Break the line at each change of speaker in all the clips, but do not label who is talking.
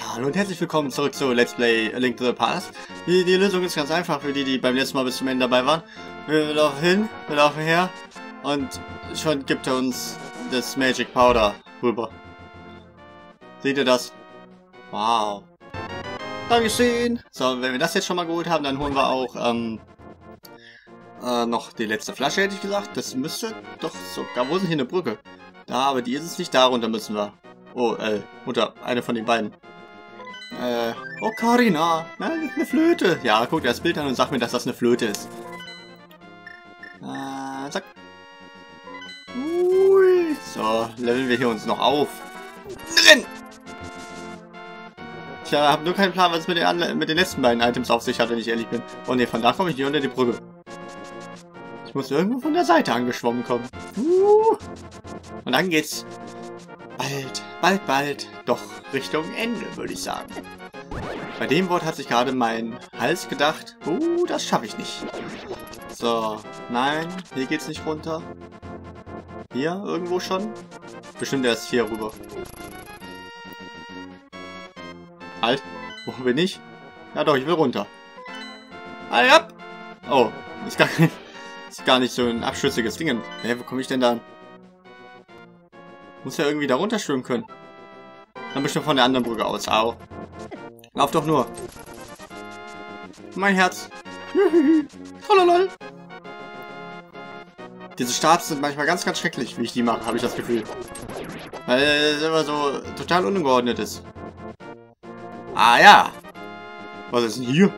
Hallo und herzlich willkommen zurück zu Let's Play A Link to the Past. Die Lösung ist ganz einfach für die, die beim letzten Mal bis zum Ende dabei waren. Wir laufen hin, wir laufen her und schon gibt er uns das Magic Powder rüber. Seht ihr das? Wow. Dankeschön. So, wenn wir das jetzt schon mal geholt haben, dann holen wir auch noch die letzte Flasche, hätte ich gesagt. Das müsste doch sogar... Wo ist denn hier eine Brücke? Da, aber die ist es nicht. Darunter müssen wir. Oh, Mutter, eine von den beiden. Oh, Karina. Nein, eine Flöte. Ja, guck dir das Bild an und sag mir, dass das eine Flöte ist. Zack. Ui. So, leveln wir hier uns noch auf. Drin! Ich habe nur keinen Plan, was es mit den letzten beiden Items auf sich hat, wenn ich ehrlich bin. Oh ne, von da komme ich nicht unter die Brücke. Ich muss irgendwo von der Seite angeschwommen kommen. Und dann geht's bald, doch Richtung Ende, würde ich sagen. Bei dem Wort hat sich gerade mein Hals gedacht, das schaffe ich nicht. So, nein, hier geht's nicht runter. Hier irgendwo schon? Bestimmt erst hier rüber. Halt, wo bin ich? Ja doch, ich will runter. Halt ab! Oh, ist gar nicht so ein abschüssiges Ding. Hä, wo komme ich denn da? Muss ja irgendwie da runter schwimmen können. Dann bestimmt von der anderen Brücke aus. Au. Lauf doch nur. Mein Herz. Trololol. Diese Starts sind manchmal ganz, ganz schrecklich, wie ich die mache, habe ich das Gefühl. Weil es immer so total ungeordnet ist. Ah ja. Was ist denn hier?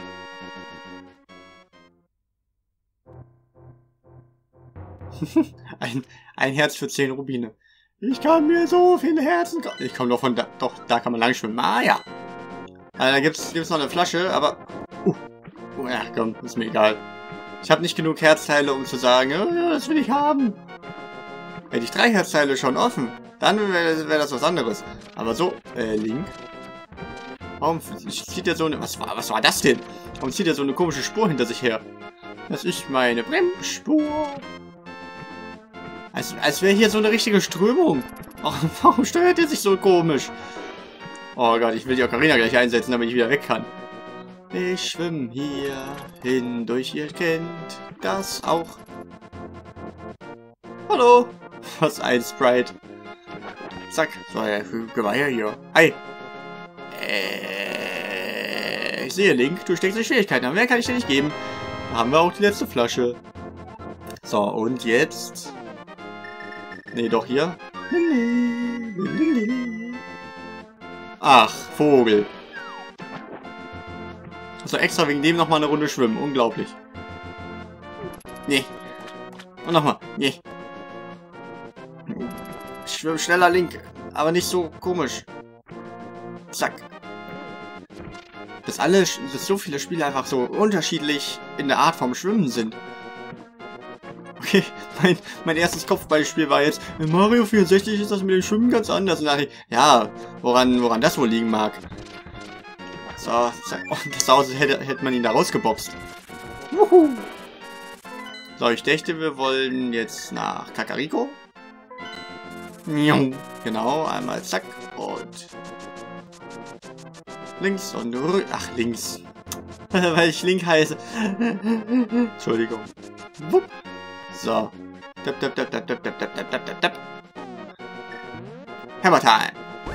ein Herz für 10 Rubine. Ich kann mir so viele Herzen... Ich komme doch von da... Doch, da kann man lang schwimmen. Ah ja. Da gibt's noch eine Flasche, aber... ja, komm, ist mir egal. Ich habe nicht genug Herzteile, um zu sagen, ja, das will ich haben. Hätte ich 3 Herzteile schon offen, dann wäre das was anderes. Aber so, Link. Warum zieht er so eine... Was war das denn? Warum zieht er so eine komische Spur hinter sich her? Das ist meine Bremsspur. Als wäre hier so eine richtige Strömung. Ach, warum steuert er sich so komisch? Oh Gott, ich will die Ocarina gleich einsetzen, damit ich wieder weg kann. Ich schwimme hier hindurch, ihr kennt das auch. Hallo. Was ein Sprite. Zack. So, ja, geh mal her hier. Hi. Ich sehe, Link, du steckst in Schwierigkeiten. Aber mehr kann ich dir nicht geben. Da haben wir auch die letzte Flasche. So, und jetzt... Nee, doch hier. Ach, Vogel. Also extra wegen dem nochmal eine Runde schwimmen. Unglaublich. Nee. Und nochmal. Nee. Schwimm schneller, Link. Aber nicht so komisch. Zack. Dass so viele Spiele einfach so unterschiedlich in der Art vom Schwimmen sind. Okay, mein erstes Kopfballspiel war jetzt, in Mario 64 ist das mit dem Schwimmen ganz anders. Und dachte ich, ja, woran das wohl liegen mag. So, oh, das aus, hätte man ihn da rausgeboxt. Wuhu. So, ich dachte, wir wollen jetzt nach Kakariko. Genau, einmal zack und links und ach, links. Weil ich Link heiße. Entschuldigung. Wupp. So. Hammer Time.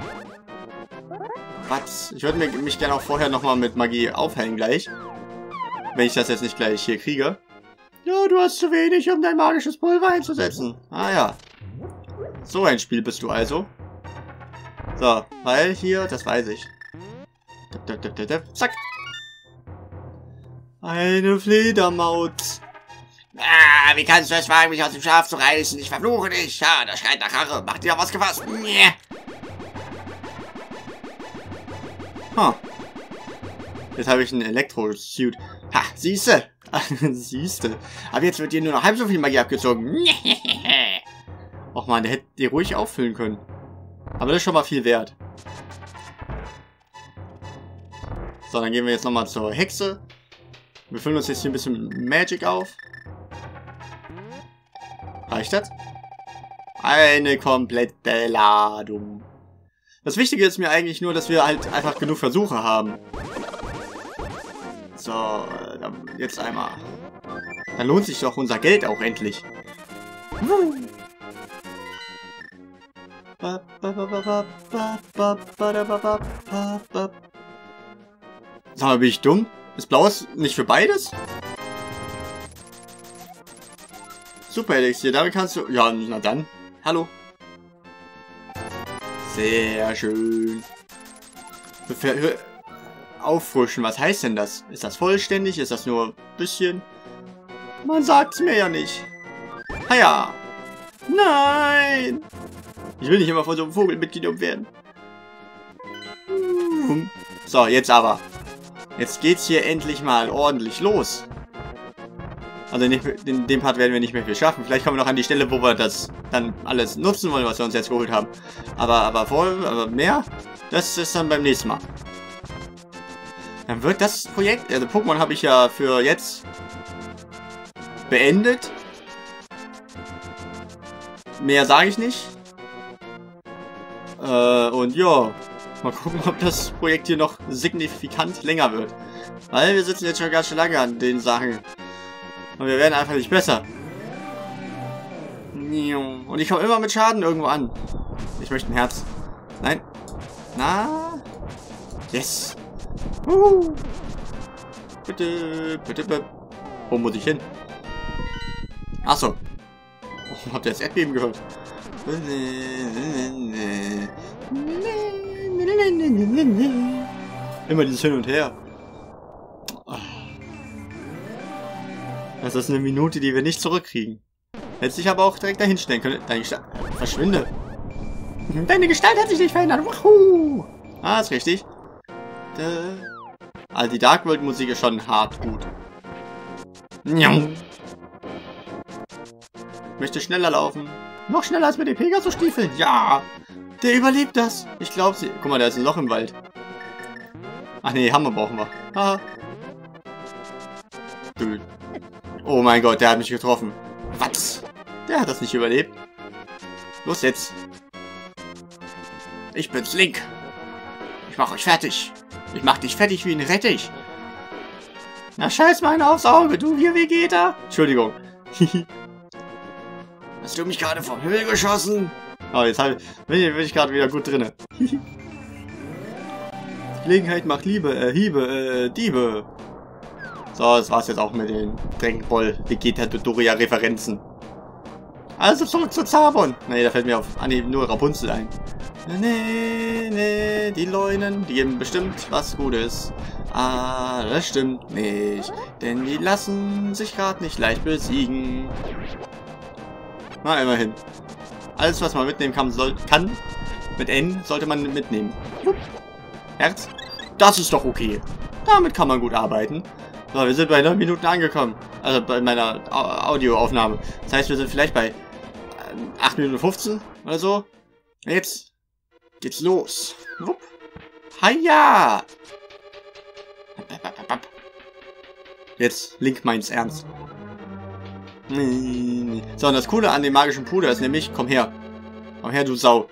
Was? Ich würde mich gerne auch vorher nochmal mit Magie aufhellen gleich. Wenn ich das jetzt nicht gleich hier kriege. Ja, du hast zu wenig, um dein magisches Pulver einzusetzen. Ah ja. So ein Spiel bist du also. So, weil hier, das weiß ich. Zack. Eine Fledermaus.
Ah, wie kannst du es wagen, mich aus dem Schaf zu reißen? Ich verfluche dich. Ja, das schreit nach Rache. Mach dir doch was gefasst. Nee.
Huh. Jetzt habe ich einen Elektro-Suit. Ha, siehste. Siehste. Aber jetzt wird dir nur noch halb so viel Magie abgezogen. Och man, der hätte die ruhig auffüllen können. Aber das ist schon mal viel wert. So, dann gehen wir jetzt nochmal zur Hexe. Wir füllen uns jetzt hier ein bisschen Magic auf. Reicht das? Eine komplette Ladung. Das Wichtige ist mir eigentlich nur, dass wir halt einfach genug Versuche haben. So, jetzt einmal. Dann lohnt sich doch unser Geld auch endlich. Sag mal, bin ich dumm? Ist Blaues nicht für beides? Super, Elixier, damit kannst du... Ja, na dann. Hallo. Sehr schön. Auffrischen, was heißt denn das? Ist das vollständig? Ist das nur ein bisschen? Man sagt's mir ja nicht. Haja. Nein. Ich will nicht immer von so einem Vogel mitgenommen werden. So, jetzt aber. Jetzt geht's hier endlich mal ordentlich los. Also in dem Part werden wir nicht mehr viel schaffen. Vielleicht kommen wir noch an die Stelle, wo wir das dann alles nutzen wollen, was wir uns jetzt geholt haben. Aber mehr, das ist dann beim nächsten Mal. Dann wird das Projekt, also Pokémon habe ich ja für jetzt beendet. Mehr sage ich nicht. Und ja, mal gucken, ob das Projekt hier noch signifikant länger wird. Weil wir sitzen jetzt schon ganz schön lange an den Sachen. Und wir werden einfach nicht besser. Und ich komme immer mit Schaden irgendwo an. Ich möchte ein Herz. Nein. Na. Yes. Bitte, bitte, bitte. Wo muss ich hin? Achso. Oh, habt ihr das Erdbeben gehört? Immer dieses Hin und Her. Das ist eine Minute, die wir nicht zurückkriegen. Hätte sich aber auch direkt dahin stellen können. Deine Gestalt... Verschwinde. Deine Gestalt hat sich nicht verändert. Wahoo! Ah, ist richtig. Also die Dark World Musik ist schon hart gut. Ich möchte schneller laufen. Noch schneller als mit den Pegasus-Stiefeln. Ja! Der überlebt das. Ich glaube sie... Guck mal, da ist ein Loch im Wald. Ach nee, Hammer brauchen wir. Haha. Oh mein Gott, der hat mich getroffen. Was? Der hat das nicht überlebt. Los jetzt. Ich bin's, Link. Ich mach euch fertig. Ich mach dich fertig wie ein Rettich. Na scheiß mal aufs Auge, du hier Vegeta. Entschuldigung.
Hast du mich gerade vom Himmel geschossen?
Oh, jetzt bin ich gerade wieder gut drinne. Gelegenheit macht Hiebe, Diebe. So, das war's jetzt auch mit den Dragon Ball Vegeta Dodoria Referenzen. Also zurück zu Zabon. Nee, da fällt mir auf Anhieb nur Rapunzel ein. Nee, die Leunen, die geben bestimmt was Gutes. Ah, das stimmt nicht. Denn die lassen sich gerade nicht leicht besiegen. Na, immerhin. Alles, was man mitnehmen kann, mit N, sollte man mitnehmen. Herz? Das ist doch okay. Damit kann man gut arbeiten. So, wir sind bei 9 Minuten angekommen. Also bei meiner Audioaufnahme. Das heißt, wir sind vielleicht bei 8 Minuten 15 oder so. Jetzt geht's los. Wupp. Haja! Jetzt Link meint's ernst. So, und das Coole an dem magischen Puder ist nämlich... Komm her. Komm her, du Sau.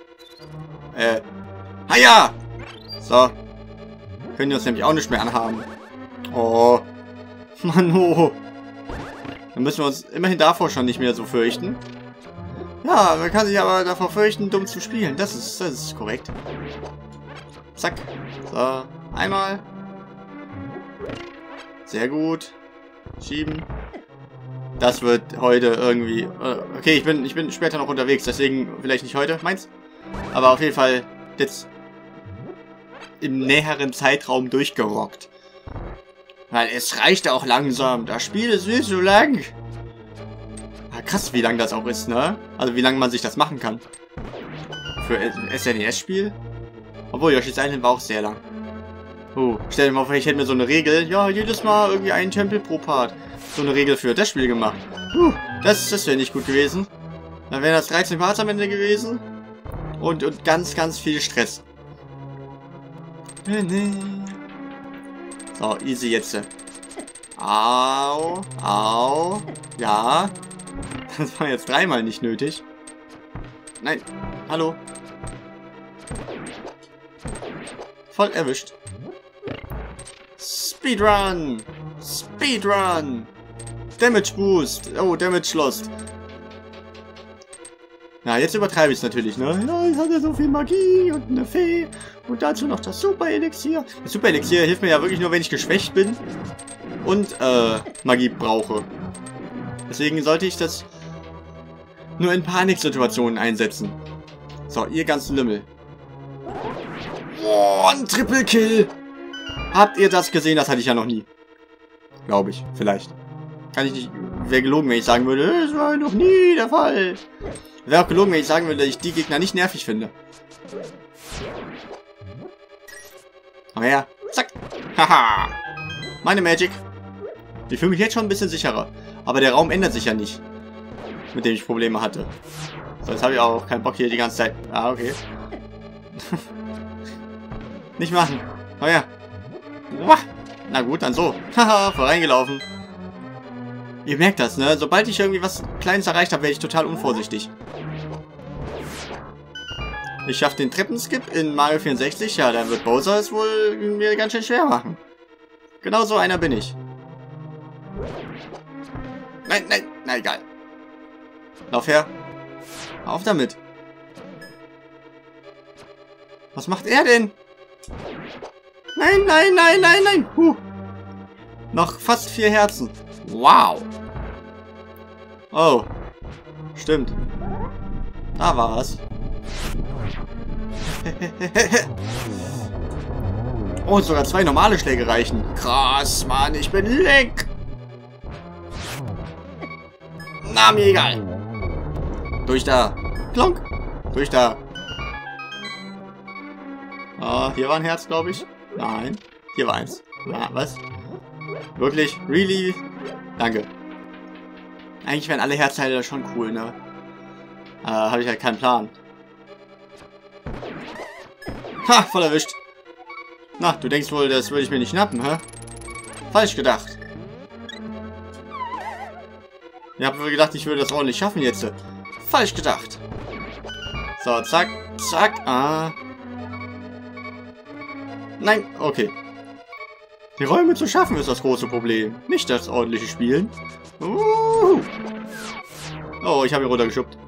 Haja! So. Können wir uns nämlich auch nicht mehr anhaben. Oh. Mann, oh. Dann müssen wir uns immerhin davor schon nicht mehr so fürchten. Ja, man kann sich aber davor fürchten, dumm zu spielen. Das ist korrekt. Zack. So. Einmal. Sehr gut. Schieben. Das wird heute irgendwie... okay, ich bin später noch unterwegs, deswegen vielleicht nicht heute, meins. Aber auf jeden Fall jetzt im näheren Zeitraum durchgerockt. Weil es reicht auch langsam. Das Spiel ist viel zu lang. Ah, krass, wie lang das auch ist, ne? Also wie lange man sich das machen kann. Für SNES-Spiel. Obwohl, Yoshi's Island war auch sehr lang. Stell dir mal vor, ich hätte mir so eine Regel. Ja, jedes Mal irgendwie einen Tempel pro Part. So eine Regel für das Spiel gemacht. Das wäre nicht gut gewesen. Dann wären das 13 Parts am Ende gewesen. Und ganz, ganz viel Stress. So, easy jetzt. Au, au. Ja. Das war jetzt dreimal nicht nötig. Nein. Hallo. Voll erwischt. Speedrun! Speedrun! Damage Boost! Oh, Damage Lost. Na, jetzt übertreibe ich es natürlich, ne? Ja, ich hatte so viel Magie und eine Fee. Und dazu noch das Super Elixier. Das Super Elixier hilft mir ja wirklich nur, wenn ich geschwächt bin. Und, Magie brauche. Deswegen sollte ich das nur in Paniksituationen einsetzen. So, ihr ganzen Lümmel. Oh, ein Triple Kill! Habt ihr das gesehen? Das hatte ich ja noch nie. Glaube ich, vielleicht. Kann ich nicht... Wäre gelogen, wenn ich sagen würde, das war noch nie der Fall. Wäre auch gelogen, wenn ich sagen würde, dass ich die Gegner nicht nervig finde. Komm her. Zack. Haha. Meine Magic. Ich fühle mich jetzt schon ein bisschen sicherer. Aber der Raum ändert sich ja nicht. Mit dem ich Probleme hatte. So, jetzt habe ich auch keinen Bock hier die ganze Zeit. Ah, okay. Nicht machen. Komm her. Na gut, dann so. Haha, voreingelaufen. Ihr merkt das, ne? Sobald ich irgendwie was Kleines erreicht habe, werde ich total unvorsichtig. Ich schaffe den Treppenskip in Mario 64. Ja, dann wird Bowser es wohl mir ganz schön schwer machen. Genau so einer bin ich. Nein, nein, na egal. Lauf her. Auf damit. Was macht er denn? Nein, nein, nein, nein, nein. Noch fast 4 Herzen. Wow. Oh. Stimmt. Da war was. Oh, sogar 2 normale Schläge reichen. Krass, Mann. Ich bin Link. Na, mir egal. Durch da. Klonk. Durch da. Ah, hier war ein Herz, glaube ich. Nein. Hier war eins. Na, was? Wirklich? Really? Danke. Eigentlich wären alle Herzteile schon cool, ne? Habe ich halt keinen Plan. Ha, voll erwischt. Na, du denkst wohl, das würde ich mir nicht schnappen, hä? Falsch gedacht. Ihr habt wohl gedacht, ich würde das ordentlich schaffen jetzt. Falsch gedacht. So, zack, zack. Ah. Nein, okay. Die Räume zu schaffen ist das große Problem. Nicht das ordentliche Spielen. Oh, ich habe ihn runtergeschubbt.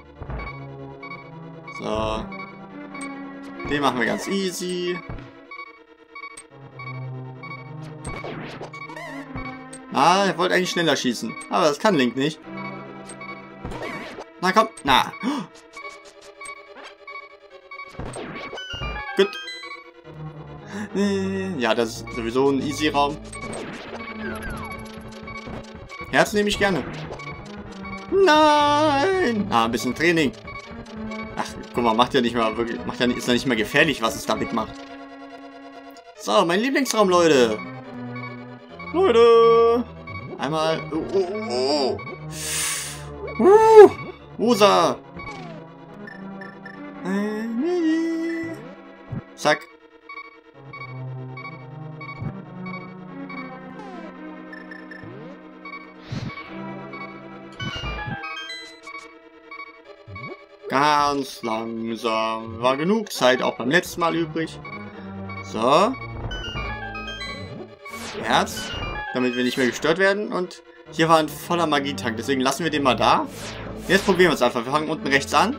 So. Den machen wir ganz easy. Ah, er wollte eigentlich schneller schießen. Aber das kann Link nicht. Na komm, na. Gut. Ja, das ist sowieso ein easy Raum. Herz nehme ich gerne. Nein! Ah, ein bisschen Training. Ach, guck mal, macht ja nicht mal wirklich, ist ja nicht mal gefährlich, was es damit macht. So, mein Lieblingsraum, Leute. Leute! Einmal. Rosa! Zack. Ganz langsam. War genug Zeit auch beim letzten Mal übrig. So. Herz. Damit wir nicht mehr gestört werden. Und hier war ein voller Magietank. Deswegen lassen wir den mal da. Jetzt probieren wir es einfach. Wir fangen unten rechts an.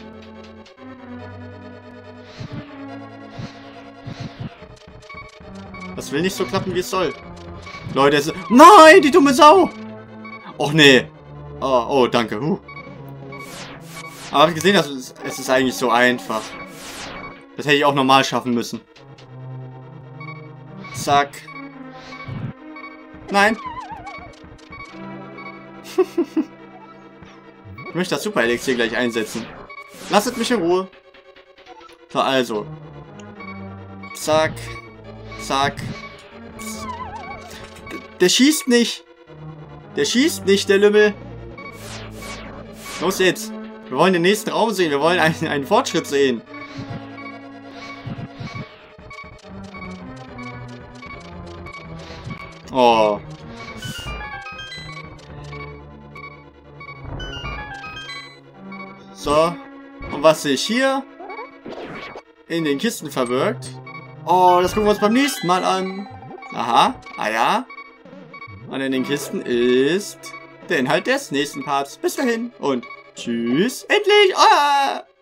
Das will nicht so klappen, wie es soll. Leute, es ist... Nein, die dumme Sau! Och, nee. Oh, danke. Aber habe ich gesehen, dass es ist eigentlich so einfach. Das hätte ich auch normal schaffen müssen. Zack. Nein. Ich möchte das Super Elixier gleich einsetzen. Lasst mich in Ruhe. So, also. Zack. Zack. Der schießt nicht. Der schießt nicht, der Lümmel. Los jetzt. Wir wollen den nächsten Raum sehen. Wir wollen einen Fortschritt sehen. Oh. So. Und was sehe ich hier? In den Kisten verbirgt. Oh, das gucken wir uns beim nächsten Mal an. Aha, ah ja. Und in den Kisten ist der Inhalt des nächsten Parts. Bis dahin und tschüss. Endlich!